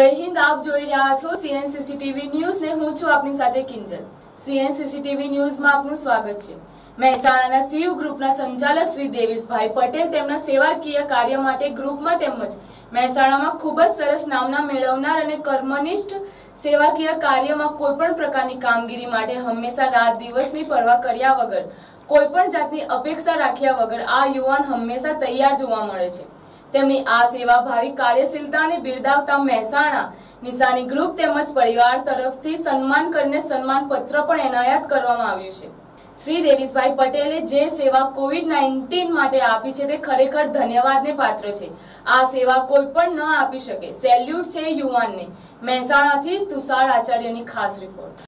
જય હિન્દ। આપ જોઈ રહ્યા છો સીએનસીસીટીવી ન્યૂઝ ને હું છું આપની સાથે કિંજલ। સીએનસીસીટીવી ન્યૂઝમાં આપનું સ્વાગત છે। મહેસાણાના સીયુ ગ્રુપના સંચાલક શ્રી દેવેશભાઈ પટેલ તેમના સેવાકીય કાર્ય માટે ગ્રુપમાં તેમજ મહેસાણામાં ખૂબ જ સરસ નામના મેળવનાર અને કર્મનિષ્ઠ સેવાકીય કાર્યમાં કોઈપણ પ્રકારની કામગીરી માટે હંમેશા રાત દિવસની પરવા કર્યા વગર કોઈપણ જાતની અપેક્ષા રાખ્યા વગર આ યુવાન હંમેશા તૈયાર જોવા મળે છે। તેમની આ સેવાભાવી કાર્યશીલતાને બિરદાવતા મહેસાણા નિશાની ગ્રુપ તેમજ પરિવાર તરફથી સન્માન કરીને સન્માન પત્ર પણ એનાયત કરવામાં આવ્યું છે। શ્રી દેવેશભાઈ પટેલે જે સેવા કોવિડ-19 માટે આપી છે તે ખરેખર ધન્યવાદને પાત્ર છે। આ સેવા કોઈ પણ ન આપી શકે। સેલ્યુટ છે યુવાનને। મહેસાણાથી તુષાર આચાર્યની ખાસ રિપોર્ટ।